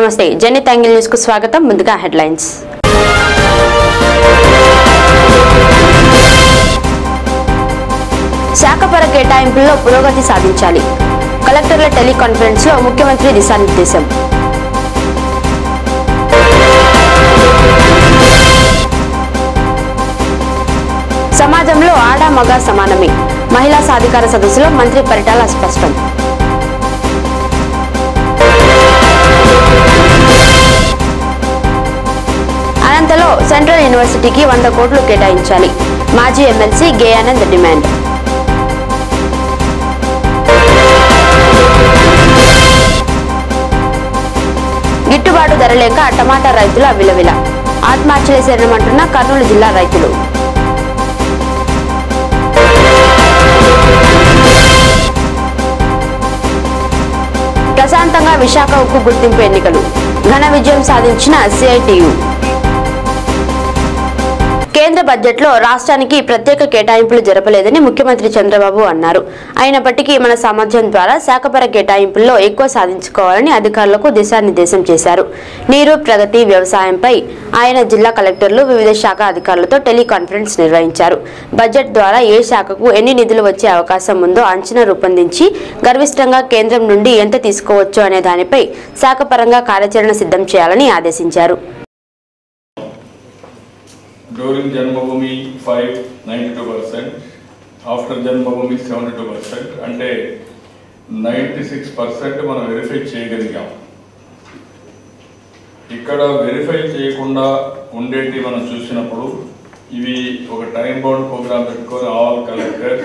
నమస్తే zenith angle news కు స్వాగతం. ముందుగా హెడ్లైన్స్. శాఖపర కేటాయింపుల్లో పురోగతి సాధించాలి. కలెక్టర్ల టెలికాన్ఫరెన్స్ లో ముఖ్యమంత్రి దిశానిర్దేశం. సమాజంలో ఆడ మగ సమానమే. మహిళా సాధికార సదస్సులో మంత్రి పరిటాల స్పష్టం. అనంతలో సెంట్రల్ యూనివర్సిటీకి 100 కోట్లు కేటాయించాలి. మాజీ ఎమ్మెల్సీ గేయానంద్ డిమాండ్. గిట్టుబాటు ధర లేక టమాటా రైతుల విలవిల. ఆత్మహత్యలు చేరమంటున్న కర్నూలు జిల్లా రైతులు. ప్రశాంతంగా విశాఖ ఉక్కు గుర్తింపు ఎన్నికలు. ఘన విజయం సాధించిన సిఐటియు. కేంద్ర బడ్జెట్లో రాష్ట్రానికి ప్రత్యేక కేటాయింపులు జరపలేదని ముఖ్యమంత్రి చంద్రబాబు అన్నారు. అయినప్పటికీ మన సామర్థ్యం ద్వారా శాఖపర కేటాయింపుల్లో ఎక్కువ సాధించుకోవాలని అధికారులకు దిశానిర్దేశం చేశారు. నీరు, ప్రగతి, వ్యవసాయంపై ఆయన జిల్లా కలెక్టర్లు, వివిధ శాఖ అధికారులతో టెలికాన్ఫరెన్స్ నిర్వహించారు. బడ్జెట్ ద్వారా ఏ శాఖకు ఎన్ని నిధులు వచ్చే అవకాశం ఉందో అంచనా రూపొందించి గర్విష్టంగా కేంద్రం నుండి ఎంత తీసుకోవచ్చు అనే దానిపై శాఖపరంగా కార్యాచరణ సిద్ధం చేయాలని ఆదేశించారు. During Janmabhoomi 92%, after Janmabhoomi 72%, అంటే 96% మనం వెరిఫై చేయగలిగాం. ఇక్కడ వెరిఫై చేయకుండా ఉండేటి మనం చూసినప్పుడు ఇవి ఒక టైం బౌండ్ ప్రోగ్రామ్ పెట్టుకొని ఆల్ కలెక్టర్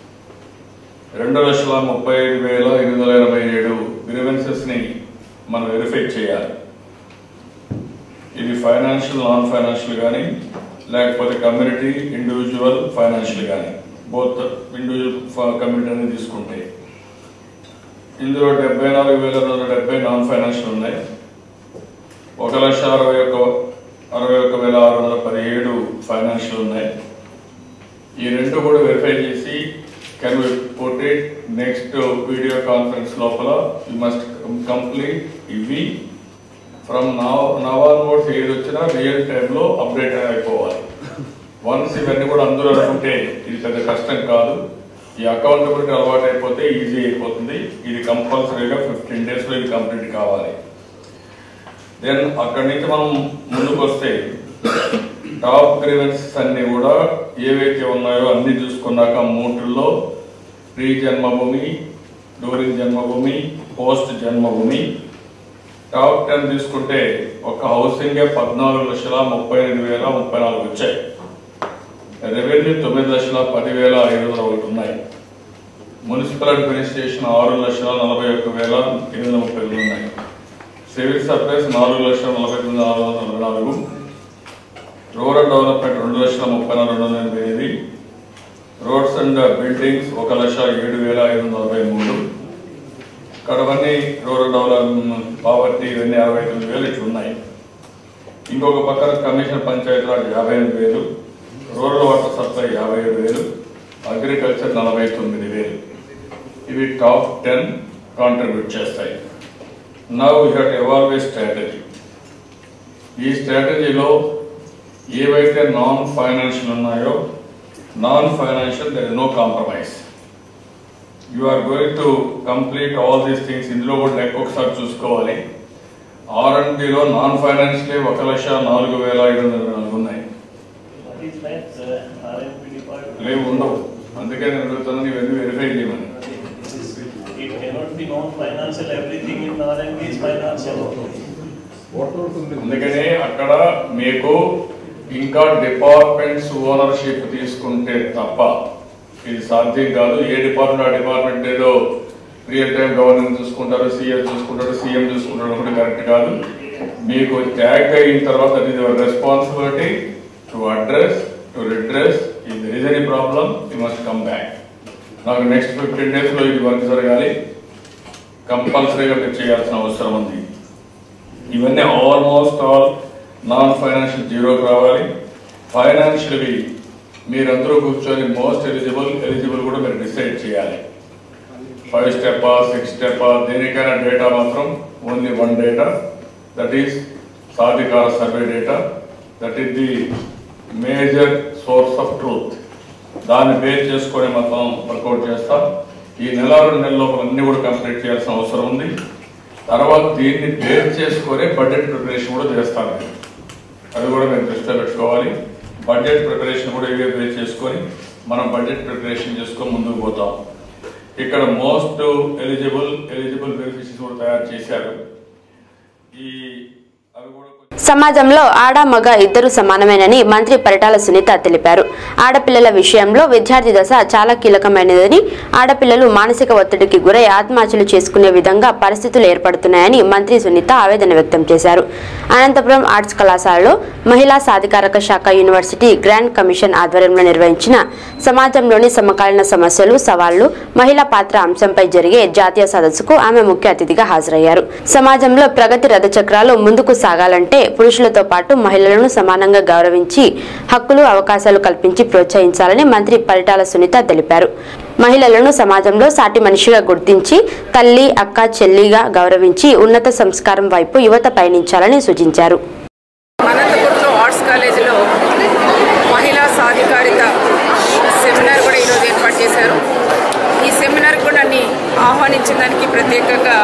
2,35,887 గ్రీవెన్సెస్ని మనం వెరిఫై చేయాలి. ఇది ఫైనాన్షియల్, నాన్ ఫైనాన్షియల్ కానీ లేకపోతే కమ్యూనిటీ, ఇండివిజువల్, ఫైనాన్షియల్ కానీ బోత్ ఇండివిజువల్ కమ్యూనిటీ అనేది తీసుకుంటే ఇందులో 74,270 నాన్ ఫైనాన్షియల్ ఉన్నాయి. 1,61,617 ఫైనాన్షియల్ ఉన్నాయి. ఈ రెండు కూడా వెరిఫై చేసి can we put it next video conference లోపల యూ మస్ట్ కంప్లీట్ ఇవి ఫ్రమ్ నవ్ ఆన్వర్డ్స్ ఏది వచ్చినా రియల్ టైంలో అప్డేట్ అయిపోవాలి. వన్స్ ఇవన్నీ కూడా అందరూ అనుకుంటే ఇది పెద్ద కష్టం కాదు. ఈ అకౌంటబిలిటీ అలవాటు అయిపోతే ఈజీ అయిపోతుంది. ఇది కంపల్సరీగా 15 డేస్లో ఇది కంప్లీట్ కావాలి. దెన్ అక్కడి నుంచి మనం ముందుకు వస్తే టాప్ గ్రీవెన్సెస్ అన్నీ కూడా ఏవైతే ఉన్నాయో అన్ని చూసుకున్నాక మూటిల్లో pre Janmabhoomi, during Janmabhoomi, post Janmabhoomi top 10 తీసుకుంటే ఒక హౌసింగే 14,38,034 వచ్చాయి. రెవెన్యూ 9,10,501 ఉన్నాయి. మున్సిపల్ అడ్మినిస్ట్రేషన్ 6,41,830 ఉన్నాయి. Civil supplies 4,49,444. Rural development 2,34,288. Roads and buildings 1,07,543. ఇక్కడవన్నీ రూరల్ డెవలప్మెంట్, పావర్టీ ఇవన్నీ 69,000 ఇట్లా ఉన్నాయి. ఇంకొక పక్కన commission Panchayati Raj 58,000, rural water supply 57,000, agriculture 49,000. ఇవి టాప్ 10 కాంట్రిబ్యూట్ చేస్తాయి. Now we have to evolve a strategy. ఈ స్ట్రాటజీలో ఏవైతే నాన్ ఫైనాన్షియల్ ఉన్నాయో non financial there is no compromise. You are going to complete all these things. ఇందులో కూడా లెక్క ఒకసారి చూసుకోవాలి. R&Dలో నాన్ ఫైనాన్షియల్ 1,04,504 ఉన్నాయి. లేవు, ఉండవు. అందుకే నేను అడుగుతున్నాను ఇవన్నీ వెరిఫై చేయమని. అందుకనే అక్కడ మీకు ఇంకా డిపార్ట్మెంట్స్ ఓనర్షిప్ తీసుకుంటే తప్ప ఇది సాధ్యం కాదు. ఏ డిపార్ట్మెంట్ ఆ డిపార్ట్మెంట్ ఏదో రియల్ టైం గవర్నెన్స్ చూసుకుంటారు, సీఎం చూసుకుంటారు, సీఎం చూసుకుంటారు కూడా కరెక్ట్ కాదు. మీకు ట్యాగ్ అయిన తర్వాత అది your responsibility to address, to redress. If there is any problem you must come back. నాకు నెక్స్ట్ 15 డేస్లో ఇది వర్క్ జరగాలి. కంపల్సరీగా మీరు చేయాల్సిన అవసరం ఉంది. ఇవన్నీ ఆల్మోస్ట్ ఆల్ నాన్ ఫైనాన్షియల్ జీరోకి రావాలి. ఫైనాన్షియల్వి మీరందరూ కూర్చొని మోస్ట్ ఎలిజిబుల్ కూడా మీరు డిసైడ్ చేయాలి. 5 స్టెప్పా 6 స్టెప్పా దేనికైనా డేటా మాత్రం ఓన్లీ 1 డేటా. దట్ ఈస్ సాధికార survey data. That is the major source of truth. దాన్ని బేస్ చేసుకొని మొత్తం వర్కౌట్ చేస్తాం. ఈ నెల 2 నెలల లోపల అన్ని కూడా కంప్లీట్ చేయాల్సిన అవసరం ఉంది. తర్వాత దీన్ని బేస్ చేసుకొని బడ్జెట్ ప్రిపరేషన్ కూడా చేస్తాను. అది కూడా మేము దృష్టిలో పెట్టుకోవాలి. బడ్జెట్ ప్రిపరేషన్ కూడా ఇవే బేస్ చేసుకొని మనం బడ్జెట్ ప్రిపరేషన్ చేసుకొని ముందుకు పోతాం. ఇక్కడ మోస్ట్ ఎలిజిబుల్ బెనిఫిషరీస్ కూడా తయారు చేశారు. అవి కూడా సమాజంలో ఆడ మగ ఇద్దరు సమానమేనని మంత్రి పరిటాల సునీత తెలిపారు. ఆడపిల్లల విషయంలో విద్యార్థి దశ చాలా కీలకమైనదని, ఆడపిల్లలు మానసిక ఒత్తిడికి గురై ఆత్మహత్యలు చేసుకునే విధంగా పరిస్థితులు ఏర్పడుతున్నాయని మంత్రి సునీత ఆవేదన వ్యక్తం చేశారు. అనంతపురం ఆర్ట్స్ కళాశాలలో మహిళా సాధికారక శాఖ యూనివర్సిటీ గ్రాండ్ కమిషన్ ఆధ్వర్యంలో నిర్వహించిన సమాజంలోని సమకాలీన సమస్యలు, సవాళ్లు, మహిళా పాత్ర అంశంపై జరిగే జాతీయ సదస్సుకు ఆమె ముఖ్య అతిథిగా హాజరయ్యారు. సమాజంలో ప్రగతి రథచక్రాలు ముందుకు సాగాలంటే పురుషులతో పాటు మహిళలను సమానంగా గౌరవించి హక్కులు, అవకాశాలు కల్పించి ప్రోత్సహించాలని మంత్రి పరిటాల సునీత తెలిపారు. మహిళలను సమాజంలో సాటి మనిషిగా గుర్తించి తల్లి, అక్క, చెల్లిగా గౌరవించి ఉన్నత సంస్కారం వైపు యువత పయనించాలని సూచించారు. అనంతపురంలో ఆర్ట్స్ కాలేజీలో మహిళా సాధికారిత సెమినార్ కూడా ఈరోజు ఏర్పాటు చేశారు. ఈ సెమినార్ కూడా నన్ను ఆహ్వానించిన దానికి ప్రత్యేకంగా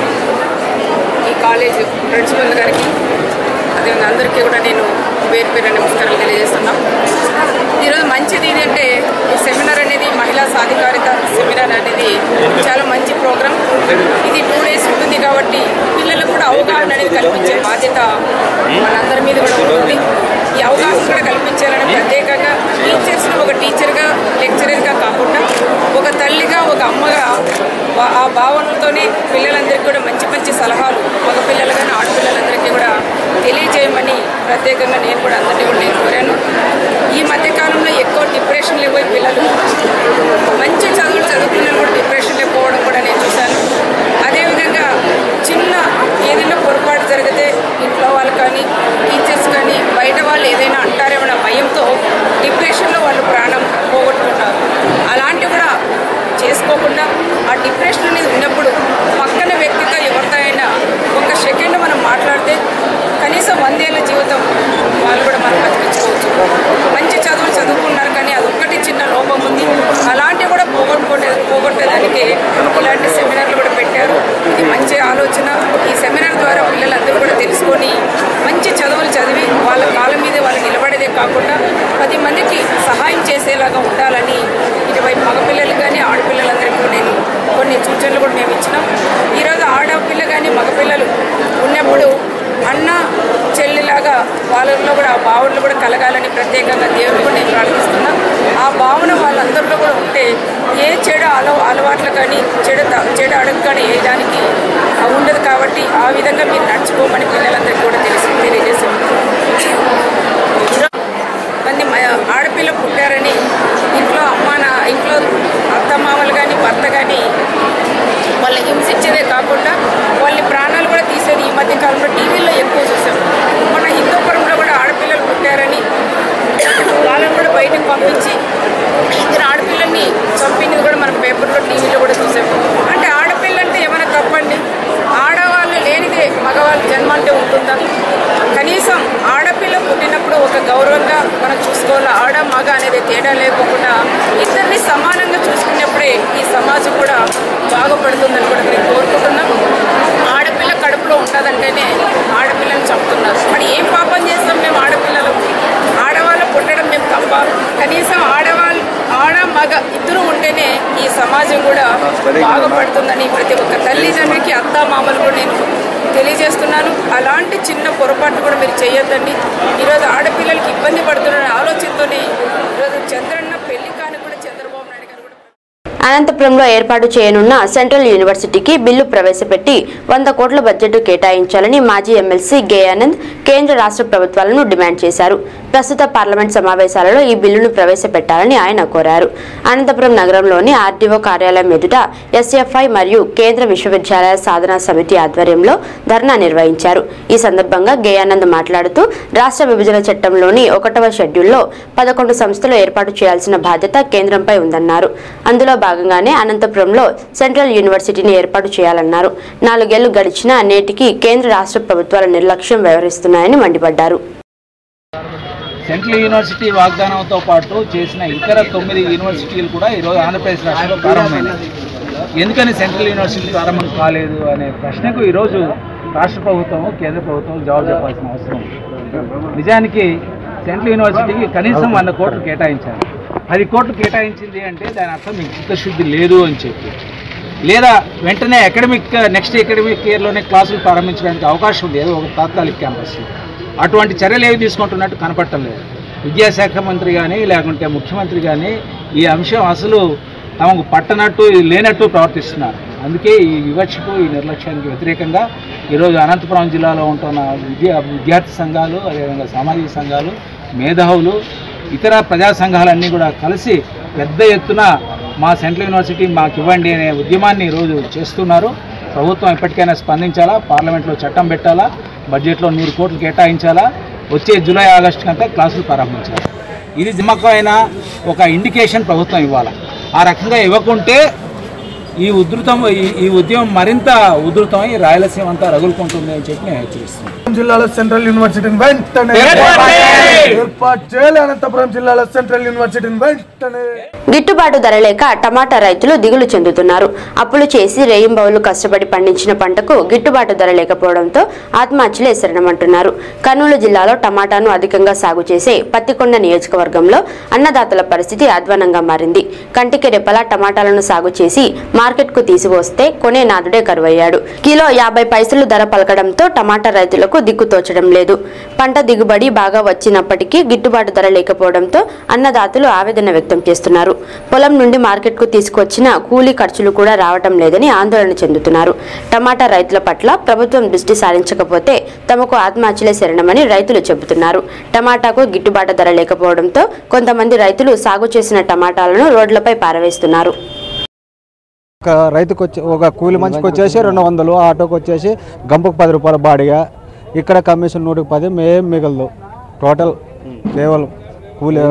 ఈ కాలేజ్ ప్రిన్సిపల్ గారికి, అదే అందరికీ కూడా నేను పేరు పేరు నమస్కారాలు తెలియజేస్తున్నాం. ఈరోజు మంచిది ఏంటంటే ఈ సెమినార్ అనేది మహిళా సాధికారిత సెమినార్ అనేది చాలా మంచి ప్రోగ్రాం. ఇది 2 days ఉంటుంది కాబట్టి పిల్లలకు కూడా అవగాహన అనేది కల్పించే బాధ్యత మనందరి మీద కూడా ఉంటుంది. ఈ అవగాహన కూడా కల్పించాలని ప్రత్యేకంగా టీచర్స్ని ఒక టీచర్గా, లెక్చరర్గా కాకుండా ఒక తల్లిగా, ఒక అమ్మగా ఆ భావనతోనే పిల్లలందరికీ కూడా మంచి మంచి సలహాలు మగ పిల్లలు కానీ ఆడపిల్లలందరికీ కూడా తెలియజేయమని ప్రత్యేకంగా నేను కూడా అందరినీ కూడా నేను కోరాను. ఈ మధ్యకాలంలో ఎక్కువ డిప్రెషన్లో పోయి పిల్లలు మంచి చదువులు చదువుకున్న కూడా డిప్రెషన్లో పోవడం కూడా నేను చూశాను. అదేవిధంగా చిన్న ఏదైనా పొరపాటు జరిగితే ఇంట్లో వాళ్ళు కానీ, టీచర్స్ కానీ, బయట వాళ్ళు ఏదైనా అంటారేమన్న భయంతో డిప్రెషన్లో వాళ్ళు ప్రాణం పోగొట్టుకుంటారు. అలాంటివి కూడా చేసుకోకుండా ఆ డిప్రెషన్ అనేది ఉన్నప్పుడు పక్కన వ్యక్తితో ఎవరితో అయినా 1 సెకండ్ మనం మాట్లాడితే కనీసం 100 ఏళ్ళ జీవితం వాళ్ళు కూడా మనం బతికించుకోవచ్చు. మంచి చదువులు చదువుకున్నారు కానీ అదొక్కటి చిన్న లోపం ఉంది. అలాంటివి కూడా పోగొట్టేదానికి ఇలాంటి సెమినార్లు కూడా పెట్టారు. ఇది మంచి ఆలోచన. ఈ సెమినార్ ద్వారా పిల్లలందరూ కూడా తెలుసుకొని మంచి చదువులు చదివి వాళ్ళ కాళ్ళ మీద వాళ్ళు నిలబడేదే కాకుండా 10 మందికి సహాయం చేసేలాగా ఉండాలని ఇటువైపు మగపిల్లలు కానీ ఆడపిల్లలందరికీ నేను కొన్ని సూచనలు కూడా మేము ఇచ్చినాం. ఈరోజు ఆడపిల్ల కానీ మగపిల్లలు ఉన్నప్పుడు అన్న చెల్లిలాగా వాళ్ళలో కూడా ఆ భావనలు కూడా కలగాలని ప్రత్యేకంగా దేవుడు కూడా నేను ప్రార్థిస్తున్నా. ఆ భావన వాళ్ళందరిలో కూడా ఉంటే ఏ చెడు అలవాట్లు కానీ చెడు అడుగు కానీ ఏ దానికి ఉండదు. కాబట్టి ఆ విధంగా మీరు నడుచుకోమని పిల్లలందరికీ కూడా తెలియజేస్తాం. మంది ఆడపిల్ల పుట్టారని ఇంట్లో ఇంట్లో అత్తమామలు కానీ భర్త కానీ వాళ్ళని హింసించేదే కాకుండా వాళ్ళ ప్రాణాలు కూడా తీసేది ఈ మధ్య కాలంలో టీవీలో ఎక్కువ చూసాం. మన హిందూపురంలో కూడా ఆడపిల్లలు పుట్టారని వాళ్ళని కూడా బయటకు పంపించి 2 ఆడపిల్లల్ని చంపినది కూడా మనం పేపర్లో, టీవీలో కూడా చూసాం. అంటే ఆడపిల్ల అంటే ఏమైనా తప్పండి? ఆడవాళ్ళు లేనిదే మగవాళ్ళ జన్మ అంటే ఉంటుందా? కనీసం ఆడపిల్ల పుట్టినప్పుడు ఒక గౌరవంగా మనం చూసుకోవాలి. ఆడ మగ అనేది తేడా లేకుండా ఇద్దరిని సమానంగా చూసుకున్నప్పుడే ఈ సమాజం కూడా బాగుపడుతుందని కూడా నేను కోరుకుంటున్నాం. ఆడపిల్ల కడుపులో ఉంటుందంటేనే ఆడపిల్లని చంపుతున్నారు. మరి ఏం పాపం చేస్తాం మేము ఆడపిల్లలు? ఆడవాళ్ళు పుట్టడం మేము తప్ప? కనీసం ఆడ మగ ఇద్దరు ఉంటేనే ఈ సమాజం కూడా బాగుపడుతుందని ప్రతి ఒక్క తల్లిదండ్రికి, అత్తామామలు కూడా నేను తెలియజేస్తున్నాను. అలాంటి చిన్న పొరపాటు కూడా మీరు చేయొద్దండి. ఈరోజు ఆడపిల్లలకి ఇబ్బంది పడుతున్న ఆలోచనతోనే ఈరోజు చంద్రన్న పెళ్లి కాని కూడా చంద్రబాబు నాయుడు గారు కూడా అనంతపురంలో ఏర్పాటు చేయనున్న సెంట్రల్ యూనివర్సిటీకి బిల్లు ప్రవేశపెట్టి 100 కోట్ల బడ్జెట్ కేటాయించాలని మాజీ ఎమ్మెల్సీ గేయానంద్ కేంద్ర రాష్ట్ర ప్రభుత్వాలను డిమాండ్ చేశారు. ప్రస్తుత పార్లమెంట్ సమావేశాలలో ఈ బిల్లును ప్రవేశపెట్టాలని ఆయన కోరారు. అనంతపురం నగరంలోని ఆర్డీఓ కార్యాలయం ఎదుట ఎస్ఎఫ్ఐ మరియు కేంద్ర విశ్వవిద్యాలయ సాధనా సమితి ఆధ్వర్యంలో ధర్నా నిర్వహించారు. ఈ సందర్భంగా గేయానంద్ మాట్లాడుతూ రాష్ట్ర విభజన చట్టంలోని 1వ షెడ్యూల్లో 11 సంస్థలు ఏర్పాటు చేయాల్సిన బాధ్యత కేంద్రంపై ఉందన్నారు. అందులో భాగంగానే అనంతపురంలో సెంట్రల్ యూనివర్సిటీని ఏర్పాటు చేయాలన్నారు. 4 ఏళ్లు గడిచినా నేటికి కేంద్ర రాష్ట్ర ప్రభుత్వాల నిర్లక్ష్యం వ్యవహరిస్తున్నాయని మండిపడ్డారు. సెంట్రల్ యూనివర్సిటీ వాగ్దానంతో పాటు చేసిన ఇతర 9 యూనివర్సిటీలు కూడా ఈరోజు ఆంధ్రప్రదేశ్ రాష్ట్రంలో ప్రారంభమైనవి. ఎందుకని సెంట్రల్ యూనివర్సిటీ ప్రారంభం కాలేదు అనే ప్రశ్నకు ఈరోజు రాష్ట్ర ప్రభుత్వం కేంద్ర ప్రభుత్వం జవాబు చెప్పాల్సిన అవసరం ఉంది. నిజానికి సెంట్రల్ యూనివర్సిటీకి కనీసం 100 కోట్లు కేటాయించాలి. 10 కోట్లు కేటాయించింది అంటే దాని అర్థం మీకు చిత్తశుద్ధి లేదు అని చెప్పి, లేదా వెంటనే నెక్స్ట్ అకాడమిక్ ఇయర్లోనే క్లాసులు ప్రారంభించడానికి అవకాశం ఉంది ఏదో ఒక తాత్కాలిక క్యాంపస్లో. అటువంటి చర్యలు ఏవి తీసుకుంటున్నట్టు కనపడటం లేదు. విద్యాశాఖ మంత్రి కానీ లేకుంటే ముఖ్యమంత్రి కానీ ఈ అంశం అసలు తమకు పట్టనట్టు లేనట్టు ప్రవర్తిస్తున్నారు. అందుకే ఈ వివక్షకు ఈ నిర్లక్ష్యానికి వ్యతిరేకంగా ఈరోజు అనంతపురం జిల్లాలో ఉంటున్న విద్యార్థి సంఘాలు, అదేవిధంగా సామాజిక సంఘాలు, మేధావులు, ఇతర ప్రజా సంఘాలన్నీ కూడా కలిసి పెద్ద ఎత్తున మా సెంట్రల్ యూనివర్సిటీ మాకు ఇవ్వండి అనే ఉద్యమాన్ని ఈరోజు చేస్తున్నారు. ప్రభుత్వం ఎప్పటికైనా స్పందించాలా, పార్లమెంట్లో చట్టం పెట్టాలా, బడ్జెట్లో 100 కోట్లు కేటాయించాలా, వచ్చే జూలై ఆగస్టు కంటే క్లాసులు ప్రారంభించాలి. ఇది నమ్మకమైన ఒక ఇండికేషన్ ప్రభుత్వం ఇవ్వాలి. ఆ రకంగా ఇవ్వకుంటే ఈ ఉద్యమం మరింత ఉధృతమై రాయలసీమ అంతా రగులుకుంటుంది అని చెప్పి నేను హెచ్చరిస్తున్నాను. జిల్లాలో సెంట్రల్ యూనివర్సిటీని వెంటనే ఏర్పాటు చేయాలి. అనంతపురం జిల్లాలో సెంట్రల్ యూనివర్సిటీని వెంటనే. గిట్టుబాటు ధర లేక టమాటా రైతులు దిగులు చెందుతున్నారు. అప్పులు చేసి రేయింబౌలు కష్టపడి పండించిన పంటకు గిట్టుబాటు ధర లేకపోవడంతో ఆత్మహత్యలే శరణమంటున్నారు. కర్నూలు జిల్లాలో టమాటాను అధికంగా సాగు చేసే పత్తికొండ నియోజకవర్గంలో అన్నదాతల పరిస్థితి అధ్వానంగా మారింది. కంటికి రెప్పలా టమాటాలను సాగు చేసి మార్కెట్కు తీసుకువస్తే కొనే నాదుడే కరువయ్యాడు. కిలో 50 పైసలు ధర పలకడంతో టమాటా రైతులకు దిక్కు తోచడం లేదు. పంట దిగుబడి బాగా వచ్చినప్పటికీ గిట్టుబాటు ధర లేకపోవడంతో అన్నదాతలు ఆవేదన వ్యక్తం చేస్తున్నారు. పొలం నుండి మార్కెట్కు తీసుకొచ్చిన కూలీ ఖర్చులు కూడా రావటం లేదని ఆందోళన చెందుతున్నారు. టమాటా రైతుల పట్ల ప్రభుత్వం దృష్టి సారించకపోతే తమకు ఆత్మహత్యలే శరణమని రైతులు చెబుతున్నారు. టమాటాకు గిట్టుబాటు ధర లేకపోవడంతో కొంతమంది రైతులు సాగు చేసిన టమాటాలను రోడ్లపై పారవేస్తున్నారు. ఒక రైతుకు ఒక కూలి మనిషికి వచ్చేసి 200, ఆటోకి వచ్చేసి గంపకు 10 రూపాయల బాడిగా, ఇక్కడ కమిషన్ 110, మేం మిగలదు. టోటల్ కేవలం కూలి.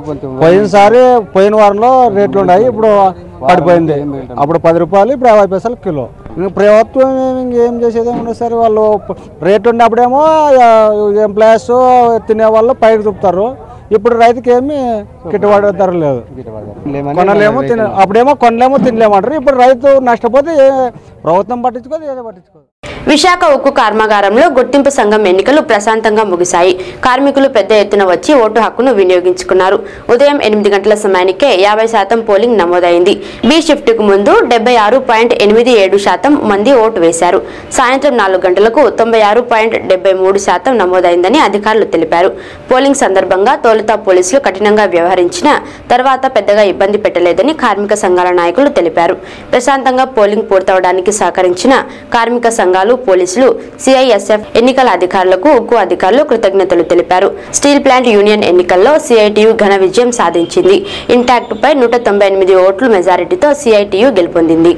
పోయిన వారంలో రేట్లు ఉన్నాయి, ఇప్పుడు పడిపోయింది. అప్పుడు 10 రూపాయలు, ఇప్పుడు 50 పైసలు కిలో. ఇంకా ప్రభుత్వం ఇంకేం చేసేది ఉండదు సార్. వాళ్ళు రేట్లు ఉన్నప్పుడేమో ఎంప్లాయీస్ తినే వాళ్ళు పైకి చూపుతారు. ఇప్పుడు రైతుకి ఏమి గిట్టుబాటు ధర లేదు. కొనలేమో అప్పుడేమో కొనలేమో తినలేమంటారు. ఇప్పుడు రైతు నష్టపోతే ప్రభుత్వం పట్టించుకోదు, ఏదో పట్టించుకోదు. విశాఖ ఉక్కు కర్మాగారంలో గుర్తింపు సంఘం ఎన్నికలు ప్రశాంతంగా ముగిశాయి. కార్మికులు పెద్ద ఎత్తున వచ్చి ఓటు హక్కును వినియోగించుకున్నారు. ఉదయం 8 గంటల సమయానికే 50% పోలింగ్ నమోదైంది. బి షిఫ్ట్ కు ముందు 76.87% మంది ఓటు వేశారు. సాయంత్రం 4 గంటలకు 96.73% నమోదైందని అధికారులు తెలిపారు. పోలింగ్ సందర్భంగా తొలుత పోలీసులు కఠినంగా వ్యవహరించిన తర్వాత పెద్దగా ఇబ్బంది పెట్టలేదని కార్మిక సంఘాల నాయకులు తెలిపారు. ప్రశాంతంగా పోలింగ్ పూర్తవడానికి సహకరించిన కార్మిక సంఘాలు, పోలీసులు, సిఐఎస్ఎఫ్ ఎన్నికల అధికారులకు ఉక్కు అధికారులు కృతజ్ఞతలు తెలిపారు. స్టీల్ ప్లాంట్ యూనియన్ ఎన్నికల్లో సిఐటియు ఘన విజయం సాధించింది. ఇంటాక్ట్ పై 198 ఓట్ల మెజారిటీతో సిఐటియు గెలుపొందింది.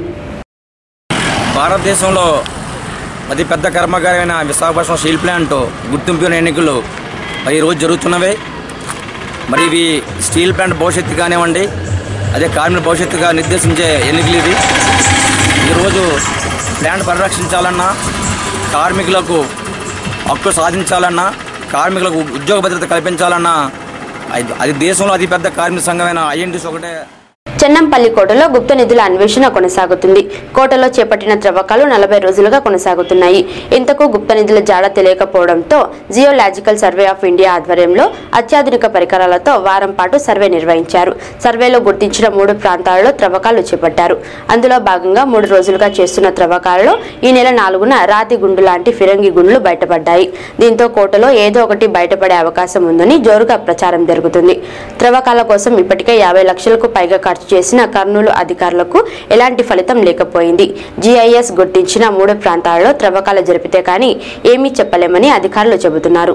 భారతదేశంలో అతి పెద్ద కర్మాగారమైన విశాఖపట్నం స్టీల్ ప్లాంట్ గుర్తింపు ఎన్నికలు ఈ రోజు జరుగుతున్నవే. మరి ఇవి స్టీల్ ప్లాంట్ భవిష్యత్తు కానివ్వండి, అదే కార్మిక భవిష్యత్తుగా నిర్దేశించే ఎన్నికలు ఇవి. ఈరోజు ప్లాంట్ పరిరక్షించాలన్నా, కార్మికులకు హక్కు సాధించాలన్నా, కార్మికులకు ఉద్యోగ భద్రత కల్పించాలన్నా అది దేశంలో అతిపెద్ద కార్మిక సంఘమైన ఐఎన్టీసీ ఒకటే. చెన్నంపల్లి కోటలో గుప్త నిధుల అన్వేషణ కొనసాగుతుంది. కోటలో చేపట్టిన త్రవ్వకాలు 40 రోజులుగా కొనసాగుతున్నాయి. ఇంతకు గుప్త నిధుల జాడ తెలియకపోవడంతో జియోలాజికల్ సర్వే ఆఫ్ ఇండియా ఆధ్వర్యంలో అత్యాధునిక పరికరాలతో వారం పాటు సర్వే నిర్వహించారు. సర్వేలో గుర్తించిన 3 ప్రాంతాలలో త్రవ్వకాలు చేపట్టారు. అందులో భాగంగా 3 రోజులుగా చేస్తున్న త్రవ్వకాలలో ఈ నెల 4న రాతి గుండు లాంటి ఫిరంగి గుండ్లు బయటపడ్డాయి. దీంతో కోటలో ఏదో ఒకటి బయటపడే అవకాశం ఉందని జోరుగా ప్రచారం జరుగుతుంది. త్రవ్వకాల కోసం ఇప్పటికే 50 లక్షలకు పైగా ఖర్చు చేసిన కర్నూలు అధికారులకు ఎలాంటి ఫలితం లేకపోయింది. జిఐఎస్ గుర్తించిన 3 ప్రాంతాలలో త్రవ్వకాలు జరిపితే కానీ ఏమీ చెప్పలేమని అధికారులు చెబుతున్నారు.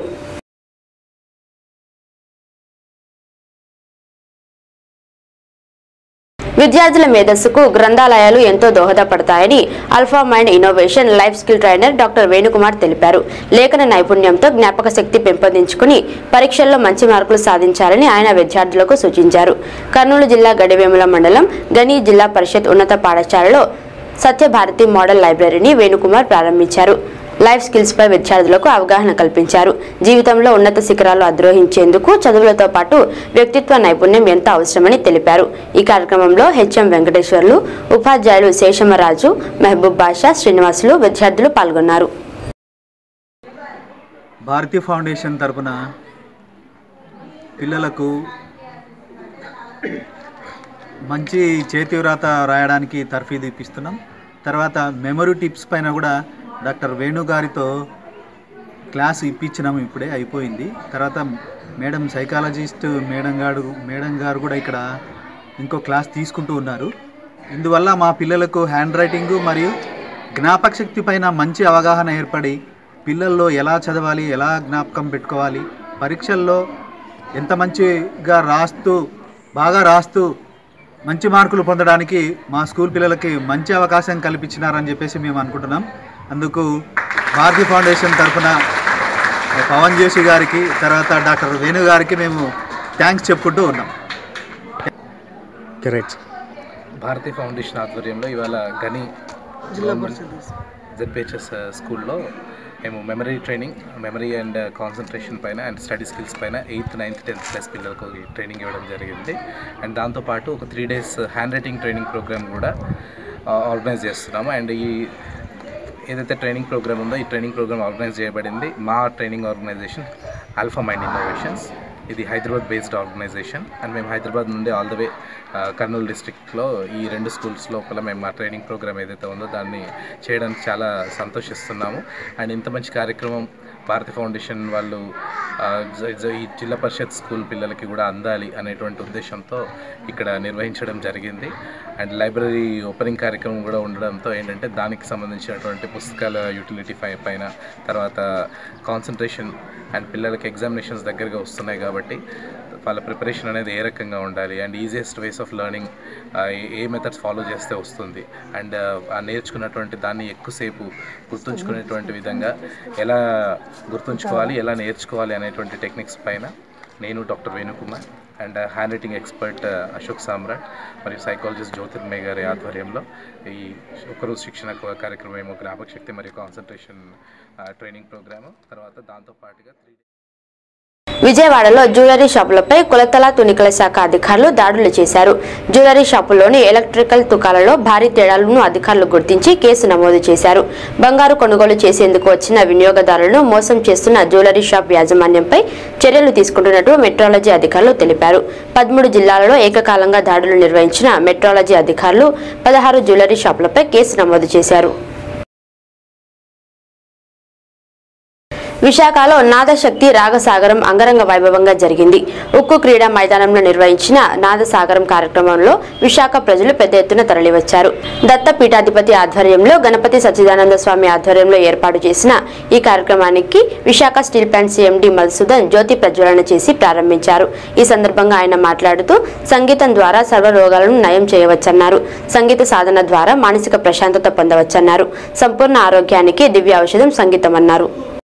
విద్యార్థుల మేధస్సుకు గ్రంథాలయాలు ఎంతో దోహదపడతాయని alpha mind innovation life skill trainer doctor Venukumar తెలిపారు. లేఖన నైపుణ్యంతో జ్ఞాపక శక్తి పెంపొందించుకుని పరీక్షల్లో మంచి మార్కులు సాధించాలని ఆయన విద్యార్థులకు సూచించారు. కర్నూలు జిల్లా గడివేముల మండలం గని జిల్లా పరిషత్ ఉన్నత పాఠశాలలో సత్యభారతి మోడల్ లైబ్రరీని వేణుకుమార్ ప్రారంభించారు. లైఫ్ స్కిల్స్ పై విద్యార్థులకు అవగాహన కల్పించారు. జీవితంలో ఉన్నత శిఖరాలు అధిరోహించేందుకు చదువులతో పాటు వ్యక్తిత్వ నైపుణ్యం ఎంత అవసరమని తెలిపారు. ఈ కార్యక్రమంలో హెచ్ఎం వెంకటేశ్వర్లు, ఉపాధ్యాయులు శేషమరాజు, మెహబూబ్ బాషా, శ్రీనివాసులు విద్యార్థులు పాల్గొన్నారు. భారతీయ ఫౌండేషన్ తరపున పిల్లలకు మంచి చేతివ్రాత రాయడానికి తర్ఫీదు ఇప్పిస్తున్నాం. తర్వాత మెమరీ టిప్స్ పైన కూడా డాక్టర్ వేణు గారితో క్లాస్ ఇప్పించినాము, ఇప్పుడే అయిపోయింది. తర్వాత మేడం సైకాలజిస్ట్ మేడం గారు కూడా ఇక్కడ ఇంకో క్లాస్ తీసుకుంటూ ఉన్నారు. ఇందువల్ల మా పిల్లలకు హ్యాండ్ రైటింగు మరియు జ్ఞాపక శక్తి పైన మంచి అవగాహన ఏర్పడి పిల్లల్లో ఎలా చదవాలి, ఎలా జ్ఞాపకం పెట్టుకోవాలి, పరీక్షల్లో ఎంత మంచిగా బాగా రాస్తూ మంచి మార్కులు పొందడానికి మా స్కూల్ పిల్లలకి మంచి అవకాశం కల్పించినారని చెప్పేసి మేము అనుకుంటున్నాం. అందుకు భారతీయ ఫౌండేషన్ తరఫున పవన్ జోషి గారికి, తర్వాత డాక్టర్ వేణు గారికి మేము థ్యాంక్స్ చెప్పుకుంటూ ఉన్నాం. కరెక్ట్. భారతీయ ఫౌండేషన్ ఆధ్వర్యంలో ఇవాళ గని జెడ్పిహెచ్ఎస్ స్కూల్లో మేము మెమరీ అండ్ కాన్సన్ట్రేషన్ పైన అండ్ స్టడీ స్కిల్స్ పైన 8th, 9th, 10th క్లాస్ పిల్లలకు ట్రైనింగ్ ఇవ్వడం జరిగింది. అండ్ దాంతోపాటు ఒక 3 days handwriting training programme కూడా ఆర్గనైజ్ చేస్తున్నాము. అండ్ ఈ ఏదైతే ట్రైనింగ్ ప్రోగ్రామ్ ఉందో ఈ ట్రైనింగ్ ప్రోగ్రామ్ ఆర్గనైజ్ చేయబడింది మా training organisation alpha mind innovations. ఇది హైదరాబాద్ బేస్డ్ ఆర్గనైజేషన్. అండ్ మేము హైదరాబాద్ నుండి ఆల్ ద వే కర్నూలు డిస్ట్రిక్ట్లో ఈ 2 స్కూల్స్ లోపల మేము మా ట్రైనింగ్ ప్రోగ్రామ్ ఏదైతే ఉందో దాన్ని చేయడానికి చాలా సంతోషిస్తున్నాము. అండ్ ఇంత మంచి కార్యక్రమం భారతీయ ఫౌండేషన్ వాళ్ళు ఈ జిల్లా పరిషత్ స్కూల్ పిల్లలకి కూడా అందాలి అనేటువంటి ఉద్దేశంతో ఇక్కడ నిర్వహించడం జరిగింది. అండ్ లైబ్రరీ ఓపెనింగ్ కార్యక్రమం కూడా ఉండడంతో ఏంటంటే దానికి సంబంధించినటువంటి పుస్తకాల యూటిలిటీ పైన, తర్వాత కాన్సన్ట్రేషన్ అండ్ పిల్లలకి ఎగ్జామినేషన్స్ దగ్గరగా వస్తున్నాయి కాబట్టి వాళ్ళ ప్రిపరేషన్ అనేది ఏ రకంగా ఉండాలి and easiest ways of learning ఏ మెథడ్స్ ఫాలో చేస్తే వస్తుంది అండ్ ఆ నేర్చుకున్నటువంటి దాన్ని ఎక్కువసేపు గుర్తుంచుకునేటువంటి విధంగా ఎలా గుర్తుంచుకోవాలి, ఎలా నేర్చుకోవాలి అనేటువంటి టెక్నిక్స్ పైన నేను doctor Venukumar and handwriting expert Ashok Samrat మరియు సైకాలజిస్ట్ జ్యోతిర్మయ్ గారి ఆధ్వర్యంలో ఈ ఒకరోజు శిక్షణ కార్యక్రమం ఏమో జ్ఞాపక శక్తి మరియు కాన్సన్ట్రేషన్ ట్రైనింగ్ ప్రోగ్రాము, తర్వాత దాంతోపాటుగా విజయవాడలో జ్యువెలరీ షాపులపై కొలతల తునికల శాఖ అధికారులు దాడులు చేశారు. జ్యువెలరీ షాపుల్లోని ఎలక్ట్రికల్ తుకాలలో భారీ తేడాలను అధికారులు గుర్తించి కేసు నమోదు చేశారు. బంగారు కొనుగోలు చేసేందుకు వచ్చిన వినియోగదారులను మోసం చేస్తున్న జ్యువెలరీ షాప్ యాజమాన్యంపై చర్యలు తీసుకుంటున్నట్టు మెట్రాలజీ అధికారులు తెలిపారు. 13 జిల్లాలలో ఏకకాలంగా దాడులు నిర్వహించిన మెట్రాలజీ అధికారులు 16 జ్యువెలరీ షాపులపై కేసు నమోదు చేశారు. విశాఖలో నాదశక్తి రాగసాగరం అంగరంగ వైభవంగా జరిగింది. ఉక్కు క్రీడా మైదానంలో నిర్వహించిన నాదసాగరం కార్యక్రమంలో విశాఖ ప్రజలు పెద్ద ఎత్తున తరలివచ్చారు. దత్తపీఠాధిపతి ఆధ్వర్యంలో గణపతి సచ్చిదానంద స్వామి ఆధ్వర్యంలో ఏర్పాటు చేసిన ఈ కార్యక్రమానికి Visakha steel plant CMD Madhusudan జ్యోతి ప్రజ్వలన చేసి ప్రారంభించారు. ఈ సందర్భంగా ఆయన మాట్లాడుతూ సంగీతం ద్వారా సర్వ రోగాలను నయం చేయవచ్చన్నారు. సంగీత సాధన ద్వారా మానసిక ప్రశాంతత పొందవచ్చన్నారు. సంపూర్ణ ఆరోగ్యానికి దివ్య ఔషధం సంగీతం అన్నారు.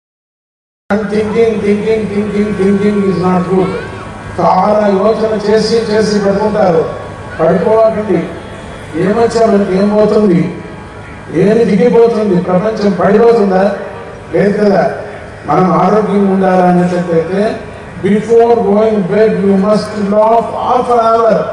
Thinking is not good. చాలా యోచన చేసి పడుకుంటారు. పడుకోవాలండి. ఏమొచ్చామంటే ఏం పోతుంది, ఏది దిగిపోతుంది, ప్రపంచం పడిపోతుందా? లేదు కదా. మనం ఆరోగ్యంగా ఉండాలనేటట్లయితే before going bed you must laugh half an hour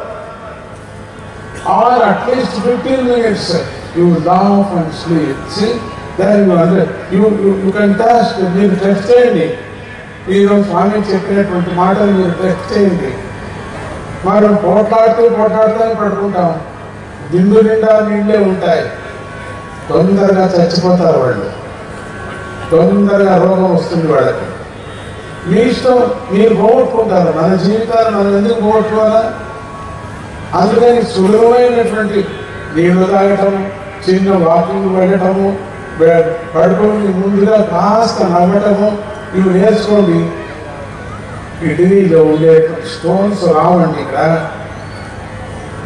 or atleast 15 minutes. You laugh and sleep. See? Then you can test, మీరు టెస్ట్ చేయండి. మీరు స్వామి చెప్పినటువంటి మాటలు మీరు టెస్ట్ చేయండి. మనం పోట్లాడుతూ పడుకుంటాం. దిండు నిండా నీళ్ళే ఉంటాయి. తొందరగా చచ్చిపోతారు వాళ్ళు. తొందరగా రోగం వస్తుంది వాళ్ళకి. మీ ఇష్టం, మీరు పోగొట్టుకుంటారు. మన జీవితాలు మనం ఎందుకు పోగొట్టుకోవాలా? అందుకని సులభమైనటువంటి నీళ్లు తాగటం, చిన్న వాకింగ్ వెళ్ళటము, పడుకొని ముందుగా కాస్త నవ్వటము, ఇవి నేర్చుకోండి. కిడ్నీలో ఉండే స్టోన్స్ రావండి. ఇక్కడ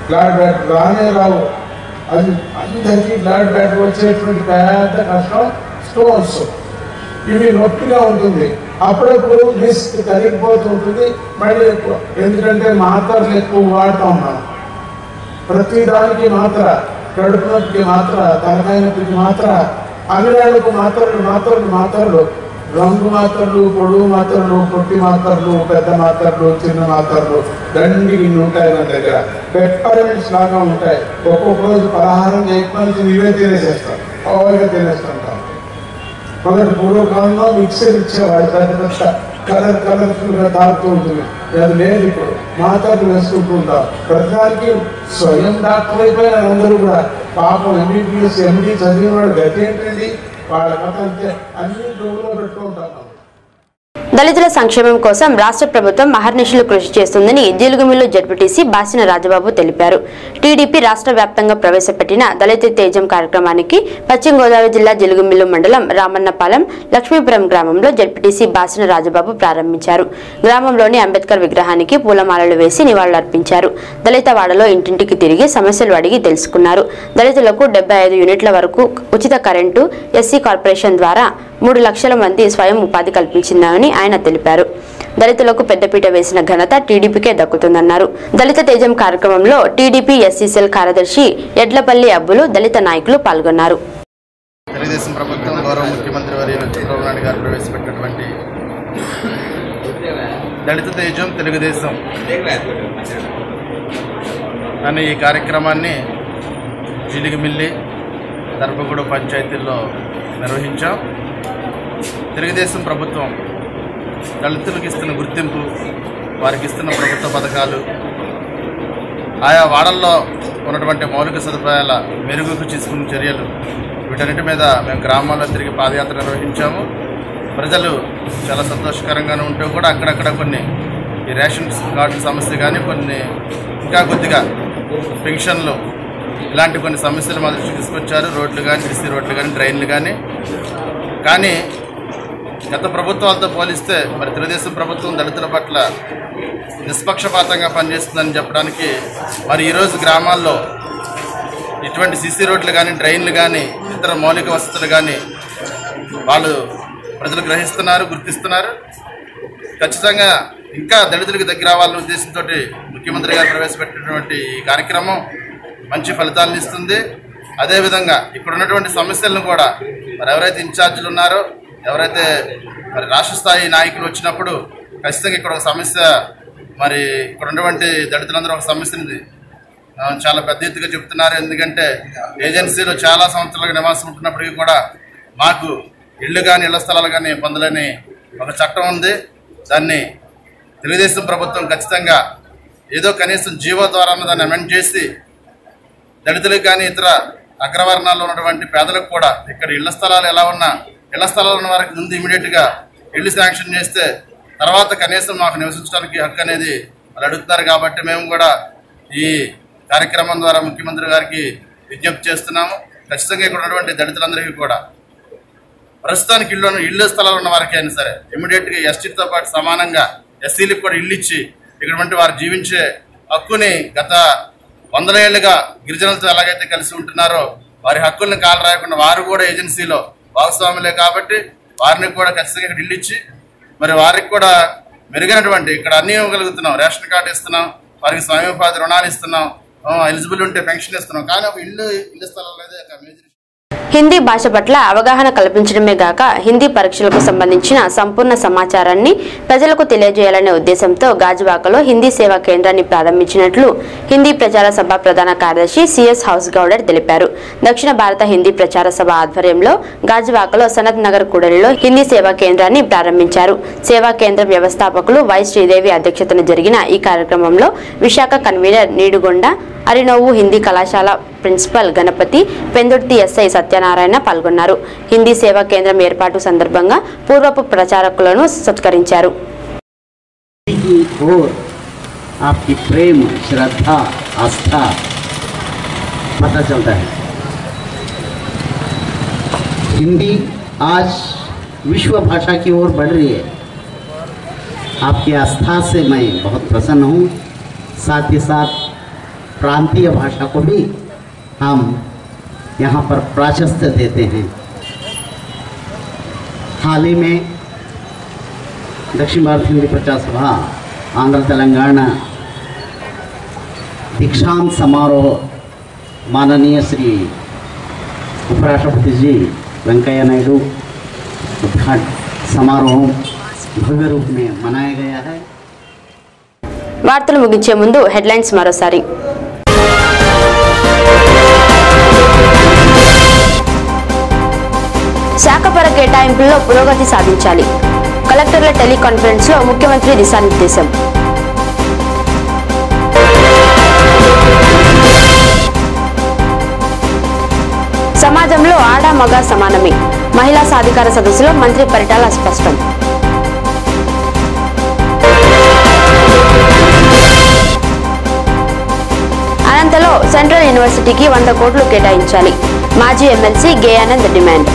బ్లడ్ బ్యాటర్ రానే రావు. అది అందరికీ బ్లడ్ బ్యాటర్ వచ్చేటువంటి పెద్ద కష్టం స్టోన్స్. ఇవి నొప్పిగా ఉంటుంది, అప్పుడప్పుడు డిస్క్ కరిగిపోతుంటుంది మళ్ళీ. ఎందుకంటే మాత్రలు ఎక్కువ వాడుతూ ఉన్నాం, ప్రతి దానికి మాత్ర, కడుపు నొప్పికి మాత్ర, తలకాయ నొప్పికి మాత్ర, అవిరాళ్ళకు మాత్రలు, రంగు మాత్రలు, పొడుగు మాత్రలు, పొట్టి మాత్రలు, పెద్ద మాత్రలు, చిన్న మాత్రలు దండికి ఉంటాయి మన దగ్గర. పెప్పర్మెంట్స్ లాగా ఉంటాయి. ఒక్కొక్క రోజు పలహారం ఎక్కువ ఇవే తినేసేస్తాం, పవర్గా తినేస్తుంటాం. మొదటి పూర్వకాలంలో మిక్సర్ ఇచ్చేవాడు, పెద్ద కలర్ఫుల్గా తాగుతూ ఉంటుంది. అది లేదు, ఇప్పుడు మాత్రలు వేసుకుంటూ ఉంటాం. ప్రతిదానికి స్వయం డాక్టర్ అయిపోయిన అందరూ కూడా. పాపం ఎంబీబీఎస్ ఎండీ చదివిన వాడు గతి ఏంటండి, వాళ్ళ కథ అంతే, అన్ని డబ్బులో పెట్టుకుంటాం. దళితుల సంక్షేమం కోసం రాష్ట్ర ప్రభుత్వం అహర్నిశలు కృషి చేస్తుందని జీలుగుమిల్లు జడ్పీటీసీ బాసిన రాజబాబు తెలిపారు. టీడీపీ రాష్ట్ర వ్యాప్తంగా ప్రవేశపెట్టిన దళిత తేజం కార్యక్రమానికి పశ్చిమ గోదావరి జిల్లా జీలుగుమిల్లు మండలం రామన్నపాలెం లక్ష్మీపురం గ్రామంలో జడ్పీటీసీ బాసిన రాజబాబు ప్రారంభించారు. గ్రామంలోని అంబేద్కర్ విగ్రహానికి పూలమాలలు వేసి నివాళులర్పించారు. దళిత వాడలో ఇంటింటికి తిరిగి సమస్యలు అడిగి తెలుసుకున్నారు. దళితులకు 75 యూనిట్ల వరకు ఉచిత కరెంటు, ఎస్సీ కార్పొరేషన్ ద్వారా 3 లక్షల మంది స్వయం ఉపాధి కల్పించిందని ఆయన తెలిపారు. దళితులకు పెద్దపీట వేసిన ఘనత టీడీపీకే దక్కుతుందన్నారు. దళిత తేజం కార్యక్రమంలో టీడీపీ ఎస్సీ సెల్ కార్యదర్శి ఎడ్లపల్లి అబ్బులు, దళిత నాయకులు పాల్గొన్నారు. తెలుగుదేశం ప్రభుత్వం గౌరవ ముఖ్యమంత్రి వర్యులు చంద్రబాబు నాయుడు గారు ప్రవేశపెట్టినటువంటి దళిత తేజం తెలుగుదేశం అనే ఈ కార్యక్రమాన్ని జీలుగుమిల్లి, దర్భగూడ పంచాయతీల్లో నిర్వహించాం. తెలుగుదేశం ప్రభుత్వం దళితులకు ఇస్తున్న గుర్తింపు, వారికి ఇస్తున్న ప్రభుత్వ పథకాలు, ఆయా వాడల్లో ఉన్నటువంటి మౌలిక సదుపాయాల మెరుగుకు తీసుకున్న చర్యలు, వీటన్నిటి మీద మేము గ్రామాల్లో తిరిగి పాదయాత్ర నిర్వహించాము. ప్రజలు చాలా సంతోషకరంగానే ఉంటూ కూడా అక్కడక్కడ కొన్ని ఈ రేషన్ కార్డు సమస్య కానీ, కొన్ని ఇంకా కొద్దిగా పెన్షన్లు, ఇలాంటి కొన్ని సమస్యలు మా దృష్టికి తీసుకొచ్చారు. రోడ్లు కానీ, సిసి రోడ్లు కానీ, డ్రైన్లు కానీ గత ప్రభుత్వాలతో పోలిస్తే మరి తెలుగుదేశం ప్రభుత్వం దళితుల పట్ల నిష్పక్షపాతంగా పనిచేస్తుందని చెప్పడానికి మరి ఈరోజు గ్రామాల్లో ఇటువంటి సిసి రోడ్లు కానీ, డ్రైన్లు కానీ, ఇతర మౌలిక వసతులు కానీ వాళ్ళు ప్రజలు గ్రహిస్తున్నారు, గుర్తిస్తున్నారు. ఖచ్చితంగా ఇంకా దళితులకు దగ్గర అవ్వాలనే ఉద్దేశంతో ముఖ్యమంత్రి గారు ప్రవేశపెట్టినటువంటి ఈ కార్యక్రమం మంచి ఫలితాలను ఇస్తుంది. అదేవిధంగా ఇక్కడ ఉన్నటువంటి సమస్యలను కూడా మరి ఎవరైతే ఇన్ఛార్జీలు ఉన్నారో, ఎవరైతే మరి రాష్ట్ర స్థాయి నాయకులు వచ్చినప్పుడు ఖచ్చితంగా ఇక్కడ ఒక సమస్య, మరి ఇక్కడ ఉన్నటువంటి దళితులందరూ ఒక సమస్యని చాలా పెద్ద ఎత్తుగా చెప్తున్నారు. ఎందుకంటే ఏజెన్సీలో చాలా సంవత్సరాలుగా నివాసం ఉంటున్నప్పటికీ కూడా మాకు ఇళ్ళు కానీ, ఇళ్ల స్థలాలు కానీ పొందలేని ఒక చట్టం ఉంది. దాన్ని తెలుగుదేశం ప్రభుత్వం ఖచ్చితంగా ఏదో కనీసం జీవో ద్వారా దాన్ని అమెండ్ చేసి దళితులకు కానీ, ఇతర అగ్రవర్ణాల్లో ఉన్నటువంటి పేదలకు కూడా ఇక్కడ ఇళ్ల స్థలాలు ఎలా ఉన్నా, ఇళ్ల స్థలాలు ఉన్న వారికి ముందు ఇమీడియట్గా ఇళ్ళు శాంక్షన్ చేస్తే తర్వాత కనీసం మాకు నివసించడానికి హక్కు అనేది వాళ్ళు అడుగుతున్నారు. కాబట్టి మేము కూడా ఈ కార్యక్రమం ద్వారా ముఖ్యమంత్రి గారికి విజ్ఞప్తి చేస్తున్నాము. ఖచ్చితంగా ఇక్కడ ఉన్నటువంటి దళితులందరికీ కూడా ప్రస్తుతానికి ఇళ్ళు స్థలాలు ఉన్న వారికి అయినా సరే ఇమీడియట్గా ఎస్టీతో పాటు సమానంగా ఎస్సీలకు కూడా ఇళ్ళు ఇచ్చి ఇక్కడ వారు జీవించే హక్కుని గత 100 ఏళ్లుగా గిరిజనులతో ఎలాగైతే కలిసి ఉంటున్నారో వారి హక్కుల్ని కాలు రాయకుండా వారు కూడా ఏజెన్సీలో భాగస్వాములే కాబట్టి వారిని కూడా ఖచ్చితంగా ఇక్కడ ఇల్లు ఇచ్చి మరి వారికి కూడా మెరుగైనటువంటి ఇక్కడ అన్నీ ఇవ్వగలుగుతున్నాం. రేషన్ కార్డు ఇస్తున్నాం, వారికి స్వయం ఉపాధి రుణాలు ఇస్తున్నాం, ఎలిజిబుల్ ఉంటే పెన్షన్ ఇస్తున్నాం. కానీ ఒక ఇల్లు స్థలం అనేది హిందీ భాష పట్ల అవగాహన కల్పించడమే గాక హిందీ పరీక్షలకు సంబంధించిన సంపూర్ణ సమాచారాన్ని ప్రజలకు తెలియజేయాలనే ఉద్దేశంతో గాజువాకలో హిందీ సేవా కేంద్రాన్ని ప్రారంభించినట్లు హిందీ ప్రచార సభ ప్రధాన కార్యదర్శి సిఎస్ హౌస్ గౌడర్ తెలిపారు. దక్షిణ భారత హిందీ ప్రచార సభ ఆధ్వర్యంలో గాజువాకలో సనత్ నగర్ కూడలిలో హిందీ సేవా కేంద్రాన్ని ప్రారంభించారు. సేవా కేంద్రం వ్యవస్థాపకులు వై శ్రీదేవి అధ్యక్షతన జరిగిన ఈ కార్యక్రమంలో విశాఖ కన్వీనర్ నీడుగొండ అరినోవు హిందీ కళాశాల ప్రిన్సిపల్ గణపతి, పెందుర్తి ఎస్ఐ సత్యనారాయణ పాల్గొన్నారు. హిందీ సేవా కేంద్రం ఏర్పాటు సందర్భంగా పూర్వపు ప్రచారకులను సత్కరించారు. आपकी प्रेम, श्रद्धा, आस्था पता चलता है. हिंदी आज विश्व भाषा की ओर बढ़ रही है. आपकी आस्था से मैं बहुत प्रसन्न हूँ. साथ ही साथ प्रांतीय भाषा को भी हम यहाँ पर प्राशस्त्य देते हैं। हाल ही में दक्षिण भारत हिंदी प्रचार सभा आंध्र तेलंगाना दीक्षांत समारोह माननीय श्री उपराष्ट्रपति जी वेंकैया नायडू उद्घाटन समारोह भव्य रूप में मनाया गया है। వార్తలు ముగించే ముందు హెడ్లైన్స్ మరోసారి. శాఖపర కేటాయింపుల్లో పురోగతి సాధించాలి. కలెక్టర్ల టెలికాన్ఫరెన్స్ లో ముఖ్యమంత్రి దిశానిర్దేశం. సమాజంలో ఆడ మగ సమానమే. మహిళా సాధికార సదస్సులో మంత్రి పరిటాల స్పష్టం. అనంతలో సెంట్రల్ యూనివర్సిటీకి 100 కోట్లు కేటాయించాలి. మాజీ ఎమ్మెల్సీ గేయానంద్ డిమాండ్.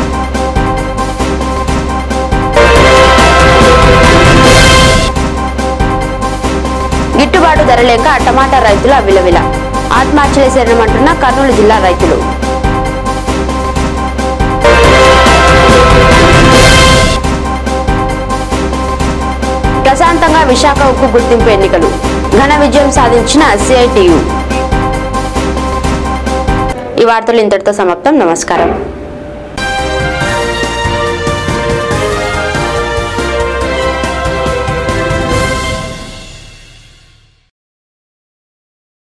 గిట్టుబాటు ధర లేక టమాటా రైతుల విలవిల. ఆత్మహత్యలే శరణమంటున్న కర్నూలు జిల్లా రైతులు. ప్రశాంతంగా విశాఖ ఉక్కు గుర్తింపు ఎన్నికలు. ఘన విజయం సాధించిన సిఐటియు. ఈ వార్తలు ఇంతటితో సమాప్తం. నమస్కారం.